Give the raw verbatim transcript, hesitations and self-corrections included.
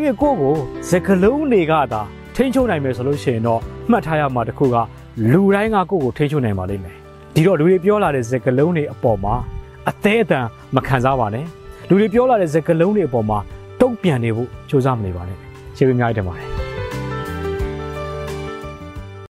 ဖြင့်ကိုယ့်ကိုစကလုံးတွေကသာထိန်းချုပ်နိုင်မယ်ဆိုလို့ရှိရင်တော့မှတ်ထားရမှာတစ်ခုကလူတိုင်းကကိုယ့်ကိုထိန်းချုပ်နိုင်ပါလိမ့်မယ်ဒီတော့လူတွေပြောလာတဲ့စကလုံးတွေအပေါ်မှာအသေးအတန်မခံစားပါနဲ့လူတွေပြောလာတဲ့စကလုံးတွေအပေါ်မှာတုံ့ပြန်နေဖို့ကြိုးစားမနေပါနဲ့ကျေးဇူးများတင်ပါတယ်